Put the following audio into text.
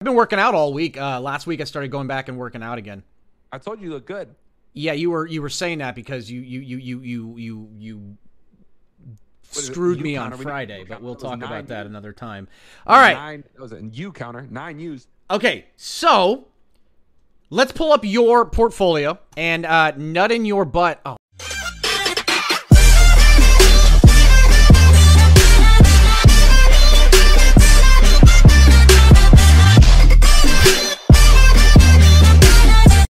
I've been working out all week. Last week I started going back and working out again. I told you look good. Yeah, you were saying that because you screwed me on Friday, but we'll talk about that another time. All right. That was a U counter. 9 U's. Okay, so let's pull up your portfolio and nut in your butt. Oh,